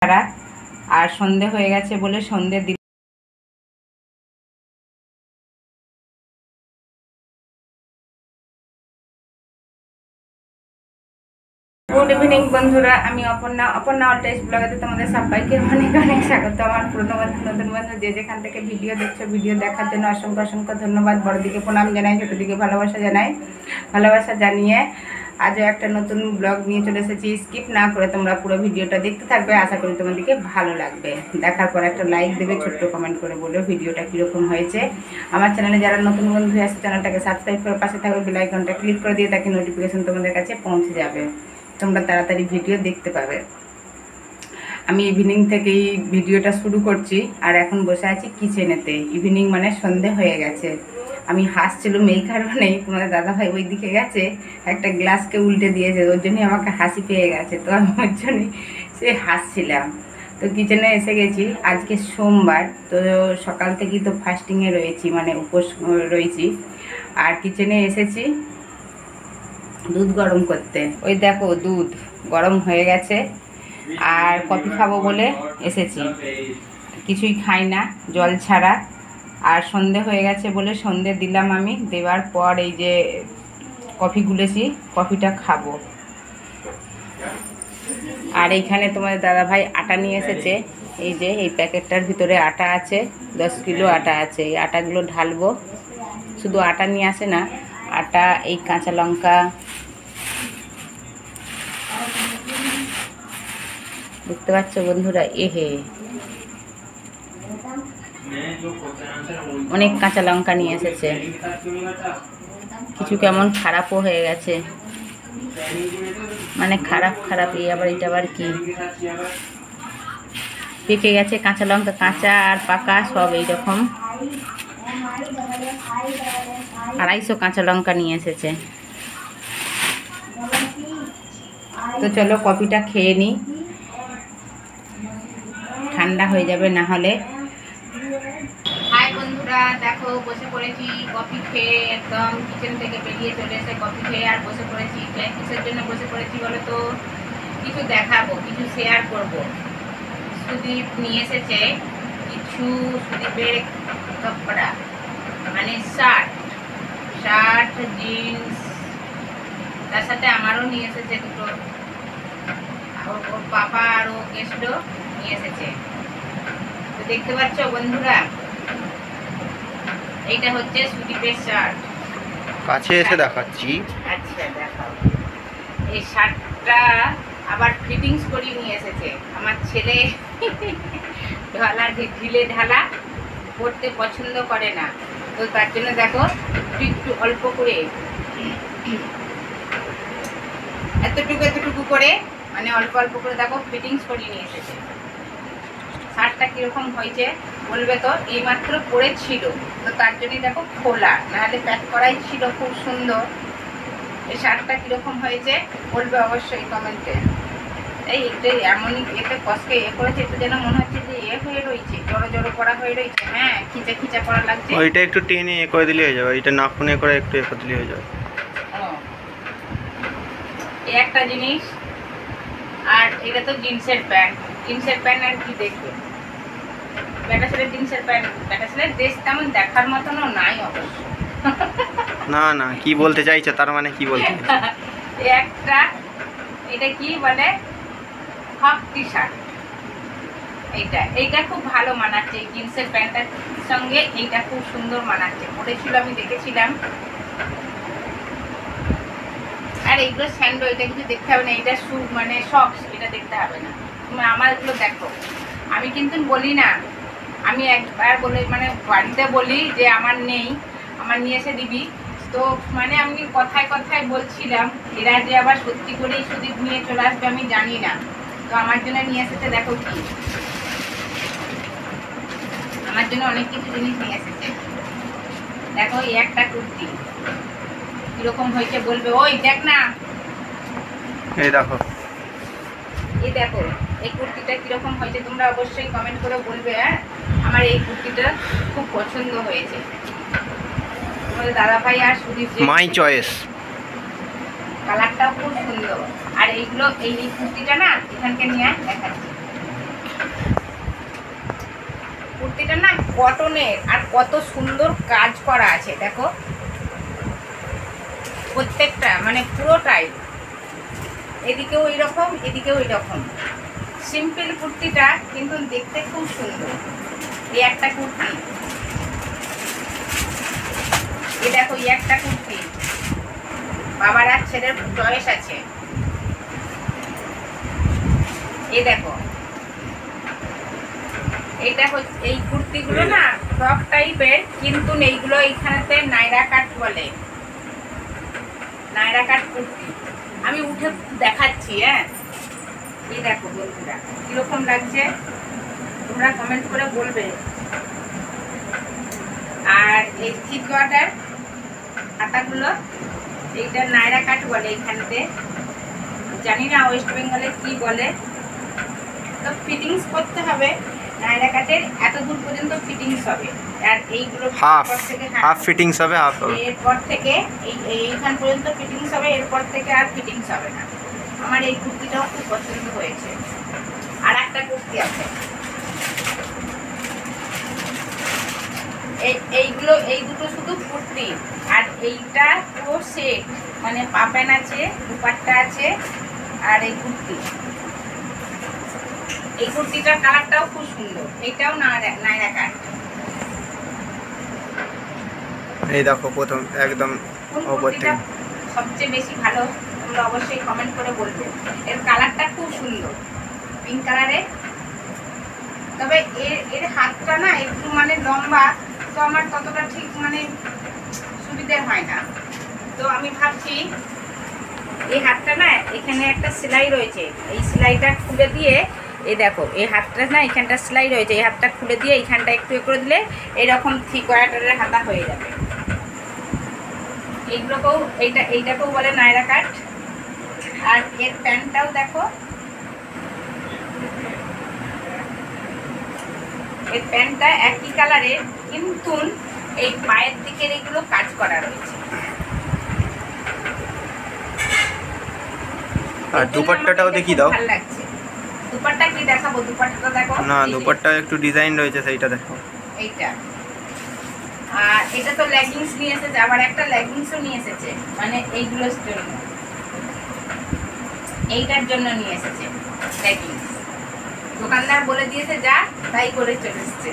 ছাড়া। আর সন্ধে হয়ে গেছে বলে সন্ধে দিল। গুড ইভিনিং বন্ধুরা, আমি অপর্ণা অলটাইজ ব্লগেতে তোমাদের সবাইকে অনেক অনেক স্বাগত। আমার পুরনো বন্ধু নতুন বন্ধু যে যেখান থেকে ভিডিও দেখছো, ভিডিও দেখার জন্য অসংখ্য অসংখ্য ধন্যবাদ। বড়দিকে প্রণাম জানাই, ছোটোদিকে ভালোবাসা জানাই। ভালোবাসা জানিয়ে আজও একটা নতুন ব্লগ নিয়ে চলে এসেছি। স্কিপ না করে তোমরা পুরো ভিডিওটা দেখতে থাকবে, আশা করি তোমাদেরকে ভালো লাগবে। দেখার পর একটা লাইক দেবে, ছোট্ট কমেন্ট করে বলো ভিডিওটা কীরকম হয়েছে। আমার চ্যানেলে যারা নতুন বন্ধু আছে চ্যানেলটাকে সাবস্ক্রাইব করে পাশে থাকবে বেল আইকনটা ক্লিক করে দিয়ে তাকে নোটিফিকেশন তোমাদের কাছে পৌঁছে যাবে, তোমরা তাড়াতাড়ি ভিডিও দেখতে পাবে। আমি ইভিনিং থেকেই ভিডিওটা শুরু করছি আর এখন বসে আছি কিচেনেতে। ইভিনিং মানে সন্ধে হয়ে গেছে। আমি হাসছিলাম এই কারণেই, তোমাদের দাদাভাই ওই দিকে গেছে, একটা গ্লাসকে উল্টে দিয়েছে, ওর জন্যই আমাকে হাসি পেয়ে গেছে। তো আমি ওর জন্যই সে হাসছিলাম। তো কিচেনে এসে গেছি। আজকে সোমবার, তো সকাল থেকেই তো ফাস্টিংয়ে রয়েছি, মানে উপোস রয়েছি। আর কিচেনে এসেছি দুধ গরম করতে। ওই দেখো দুধ গরম হয়ে গেছে আর কফি খাবো বলে এসেছি। কিছুই খাই না জল ছাড়া। আর সন্ধে হয়ে গেছে বলে সন্ধে দিলাম আমি। দেওয়ার পর এই যে কফি গুলেছি, কফিটা খাবো। আর এইখানে তোমাদের দাদাভাই আটা নিয়ে এসেছে। এই যে এই প্যাকেটটার ভিতরে আটা আছে, 10 কিলো আটা আছে। এই আটাগুলো ঢালবো। শুধু আটা নিয়ে আসে না, আটা, এই কাঁচা লঙ্কা, দেখতে পাচ্ছ বন্ধুরা, এহে অনেক কাঁচা লঙ্কা নিয়ে এসেছে। কিছু কেমন খারাপও হয়ে গেছে, মানে খারাপ এই আবার এটা আবার কি পেকে গেছে। কাঁচা লঙ্কা, কাঁচা আর পাকা সব এইরকম। 250 কাঁচা লঙ্কা নিয়ে এসেছে। তো চলো কফিটা খেয়ে নিই, ঠান্ডা হয়ে যাবে না হলে। হাই বন্ধুরা, দেখো বসে পড়েছি কফি খেয়ে। একদম কিচেন থেকে বেরিয়ে চলে এসে কফি খেয়ে আর বসে পড়েছি। কিসের জন্য বসে পড়েছি বলো তো? কিছু দেখাবো, কিছু শেয়ার করব। সুদীপ নিয়ে এসেছে কিছু সুদীপের কাপড়া, মানে শার্ট জিন্স, তার সাথে আমারও নিয়ে এসেছে দুটো। ওর পাপা আর ও কেসডো নিয়ে এসেছে। তো দেখতে পাচ্ছ বন্ধুরা, এইটা হচ্ছে সুদীপের শার্ট। কাছে এসে দেখাচ্ছি। আচ্ছা দেখাও। এই শার্টটা আবার ফিটিংস করে নিয়ে এসেছে। আমার ছেলে ঢিলে ঢালা পরতে পছন্দ করে না, তো তার জন্য দেখো একটু অল্প করে, এতটুকু করে, মানে অল্প করে দেখো ফিটিংস করে নিয়ে এসেছে। শার্টটা কীরকম হয়েছে বলবে তো? এইমাত্র পরেছিল, তো তার জন্যই দেখো খোলা, নাহলে প্যাক করাই ছিল। খুব সুন্দর। এই শার্টটা কীরকম হয়েছে বলবে অবশ্যই কমেন্টে। এটা এমনই এতে কষ্টে করেছে, তো যেন মনে হচ্ছে যে হয়ে রয়েছে, জড়ো করা হয়ে রয়েছে। হ্যাঁ, খিচা করা লাগছে। ওইটা একটু টেনে করে দিলে হয়ে যাবে, এটা নাকুনে করে একটু করে দিলে হয়ে যাবে। এই একটা জিনিস। আর এটা তো জিন্সের প্যান্ট আর কি দেখবে, বেটা ছেলের জিন্সের প্যান্ট। বেটা ছেলের ড্রেস তেমন দেখার মতনও নাই অবশ্য। না কি বলতে চাইছো, তার মানে কি বলতে একটা, এটা কি বলে, হাফ টি শার্ট। এইটা খুব ভালো মানাচ্ছে এই জিন্সের প্যান্টটার সঙ্গে। এইটা খুব সুন্দর মানাচ্ছে, পরেছিল আমি দেখেছিলাম। আর এইগুলো স্যান্ডো, এটা কিছু দেখতে হবে না। এটা শু মানে সক্স, এটা দেখতে হবে না। তুমি আমারগুলো দেখো। আমি কিন্তু বলি না, আমি একবার বলে মানে বাড়িতে বলি যে আমার নেই, আমার নিয়ে এসে দিবি। তো মানে আমি কথায় বলছিলাম, এরা যে আবার সত্যি করেই সুদীপ নিয়ে চলে আসবে আমি জানি না। তো আমার জন্য নিয়ে এসেছে, দেখো কি, আমার জন্য অনেক কিছু জিনিস নিয়ে এসেছে। দেখো এই একটা কুর্তি কিরকম হয়েছে বলবে। ওই দেখ না, এই দেখো এই কুর্তিটা কিরকম হয়েছে তোমরা অবশ্যই কমেন্ট করে বলবে। আমার এই কুর্তিটা খুব পছন্দ হয়েছে। তোমাদের দাদাভাই আর সুদীপ, মাই চয়েস। কালারটাও খুব সুন্দর। আর এইগুলো এই কুর্তিটা না এখানকে নিয়ে দেখাচ্ছি। কটনের, আর কত সুন্দর কাজ করা আছে দেখো, প্রত্যেকটা মানে পুরোটাই, এদিকেও এইরকম এদিকেও এইরকম। সিম্পল কুর্তিটা কিন্তু দেখতে খুব সুন্দর। এই একটা কুর্তি, এই দেখো এই একটা কুর্তি, বাবার আর ছেলের চয়েস আছে। এই দেখো এটা হচ্ছে, এই কুর্তিগুলো না ফ্রক টাইপের, কিন্তু এইগুলো এইখানেতে নাইরা কাট বলে, নাইরা কাট কুর্তি। আমি উঠে দেখাচ্ছি। হ্যাঁ, এই দেখো বন্ধুরা কিরকম লাগছে, তোমরা কমেন্ট করে বলবে। আর এই থ্রি কোয়ার্টার হাতাগুলো, এইটা নাইরা কাট বলে এইখানেতে, জানি না ওয়েস্ট বেঙ্গলে কি বলে। তো ফিটিংস করতে হবে, নাইরা কাটের এত দূর পর্যন্ত ফিটিংস হবে, আর এইগুলো হাফ ফিটিংস হবে, হাফ হবে। এরপর থেকে এইখান পর্যন্ত ফিটিংস হবে, এরপর থেকে আর ফিটিংস হবে না। আমার এই কুর্তিটাও খুব পছন্দ হয়েছে। আর একটা কুর্তি আছে, এইগুলো এই দুটো শুধু কুর্তি, আর এইটা পুরো সেট, মানে পাপেন আছে, দুপাট্টা আছে, আর এই কুর্তি। এই কুর্তিটার কালারটাও খুব সুন্দর, এইটাও নাইরা কাট। এই দেখো প্রথম একদম উপর থেকে সবচেয়ে বেশি ভালো, তোমরা অবশ্যই কমেন্ট করে বলবে। এর কালারটা খুব সুন্দর, পিঙ্ক কালারে। তবে এর হাতটা না একটু মানে লম্বা, তো আমার ততটা ঠিক মানে সুবিধে হয় না। তো আমি ভাবছি এই হাতটা না, এখানে একটা সেলাই রয়েছে, এই সেলাইটা খুলে দিয়ে, এই দেখো এই হাতটা না এখানটা সেলাই রয়েছে, এই হাতটা খুলে দিয়ে এইখানটা একটু করে দিলে এইরকম থ্রি কোয়ার্টারের হাতা হয়ে যাবে। এইগুলোকেও এইটাকেও বলে নাইরা কাট। আর এর প্যান্টটাও দেখো, এর প্যান্টটা একই কালারের, কিন্তু এই পায়ের দিকের এগুলো কাজ করা রয়েছে। আর দুপাট্টাটাও দেখি দাও। ভালো লাগছে। দুপাট্টা কি দেখাবো? দুপাট্টাটা দেখো না, দুপাট্টা একটু ডিজাইন রয়েছে, সেইটা দেখো। এইটা, আর এটা তো লেগিংস নিয়ে এসেছে, আবার একটা লেগিংসও নিয়ে এসেছে, মানে এইগুলোর জন্য, এইটার জন্য নিয়ে এসেছে লেগিংস। দোকানদার বলে দিয়েছে যা তাই করে চলে এসেছে।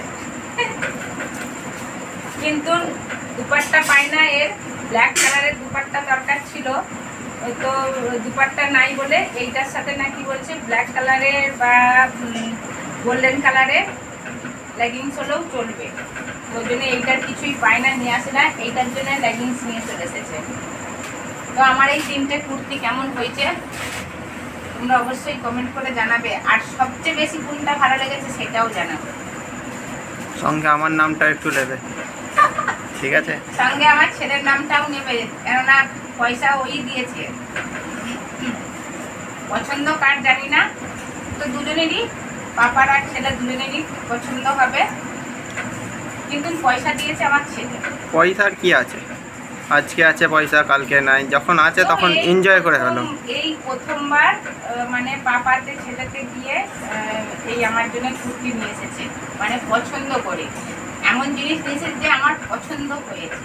কিন্তু দুপাট্টা পাই না, এর ব্ল্যাক কালারের দুপাট্টা দরকার ছিল, তো দুপাট্টা নাই বলে এইটার সাথে নাকি বলছে ব্ল্যাক কালারের বা গোল্ডেন কালারের লেগিংস হলেও চলবে। ওই জন্য এইটার কিছুই পাই না, নিয়ে আসে না, এইটার জন্য লেগিংস নিয়ে চলে এসেছে। তো আমার এই তিনটে কুর্তি কেমন হয়েছে তোমরা অবশ্যই কমেন্ট করে জানাবে, আর সবচেয়ে বেশি কোনটা ভালো লেগেছে সেটাও জানাবে। সঙ্গে আমার নামটা একটু নেবে, ঠিক আছে? সঙ্গে আমার ছেলের নামটাও নেবে, কেননা পয়সা ওই দিয়েছে। পছন্দ কার জানি না, তো দুজনেরই, পাপার আর ছেলে দুজনেরই পছন্দ হবে, কিন্তু পয়সা দিয়েছে আমার ছেলে। পয়সার কি আছে, আজকে আছে পয়সা, কালকে নাই, যখন আছে তখন এনজয় করে ফেলো। এই প্রথমবার মানে পাপাতে ছেলেতে গিয়ে এই আমার জন্য কুর্তি নিয়ে এসেছে, মানে পছন্দ করে, এমন জিনিস নিয়ে এসেছে যে আমার পছন্দ হয়েছে।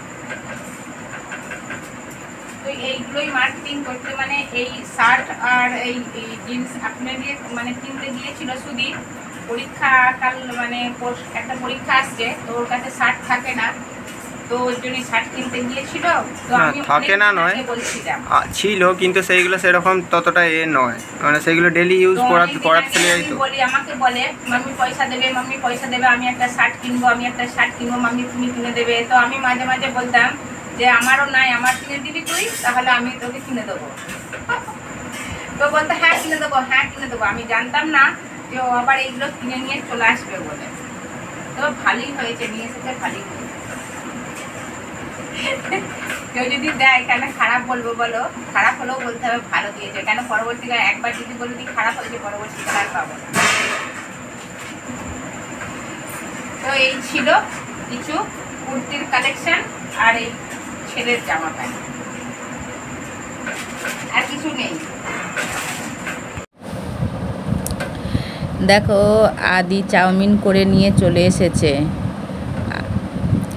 তো এইগুলোই মার্কেটিং করতে, মানে এই শার্ট আর এই জিন্স আপনার দিয়ে মানে কিনতে গিয়েছিল সুদীপ, পরীক্ষাকাল মানে একটা পরীক্ষা আসছে, তো ওর কাছে শার্ট থাকে না, তো ওই জন্য শার্ট কিনতে গিয়েছিল। তো আমি থাকে না নয়, ছিল, কিন্তু সেইগুলো সেরকম ততটা নয়, মানে সেইগুলো ডেলি ইউজ করাতে তো বলি, আমাকে বলে মাম্মি পয়সা দেবে, মাম্মি পয়সা দেবে, আমি একটা শার্ট কিনবো, আমি একটা শার্ট কিনবো, মাম্মি তুমি কিনে দেবে। তো আমি মাঝে মাঝে বলতাম যে আমারও নাই, আমার কিনে দিবি তুই, তাহলে আমি তোকে কিনে দেবো। তো বলতো হ্যাঁ কিনে দেবো, হ্যাঁ কিনে দেবো। আমি জানতাম না যে ও আবার এইগুলো কিনে নিয়ে চলে আসবে বলে। তো ভালোই হয়েছে, নিয়ে এসেছে, ভালোই হয়েছে। কেউ যদি দেয় কেন খারাপ বলবো বলো? খারাপ হলেও বলতে হবে ভালো দিয়েছে, কেন পরবর্তীকালে একবার যদি বলে দিই খারাপ হয়েছে, পরবর্তীকালে আর পাবো না। তো এই ছিল কিছু কুর্তির কালেকশন, আর এই ছেলের জামা প্যান্ট, আর কিছু নেই। দেখো আদি চাউমিন করে নিয়ে চলে এসেছে।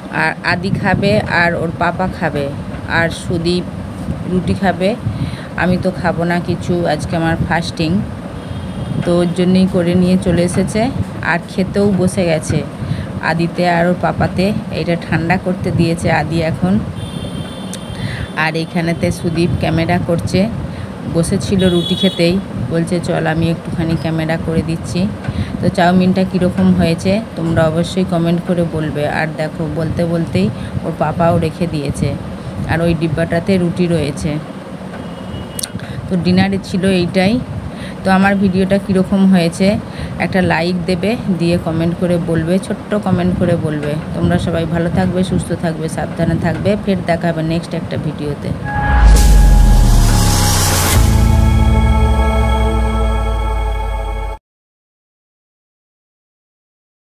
আর আদি খাবে আর ওর পাপা খাবে, আর সুদীপ রুটি খাবে। আমি তো খাবো না কিছু, আজকে আমার ফাস্টিং, তো ওর জন্যই করে নিয়ে চলে এসেছে। আর খেতেও বসে গেছে আদিতে আর ওর পাপাতে। এটা ঠান্ডা করতে দিয়েছে আদি এখন। আর এইখানেতে সুদীপ ক্যামেরা করছে, বসেছিল রুটি খেতেই, বলছে চল আমি একটুখানি ক্যামেরা করে দিচ্ছি। তো চাউমিনটা কীরকম হয়েছে তোমরা অবশ্যই কমেন্ট করে বলবে। আর দেখো বলতে বলতেই ওর পাপাও রেখে দিয়েছে, আর ওই ডিব্বাটাতে রুটি রয়েছে। তো ডিনারে ছিল এইটাই। তো আমার ভিডিওটা কীরকম হয়েছে একটা লাইক দেবে, দিয়ে কমেন্ট করে বলবে, ছোট্ট কমেন্ট করে বলবে। তোমরা সবাই ভালো থাকবে, সুস্থ থাকবে, সাবধানে থাকবে। ফের দেখা হবে নেক্সট একটা ভিডিওতে।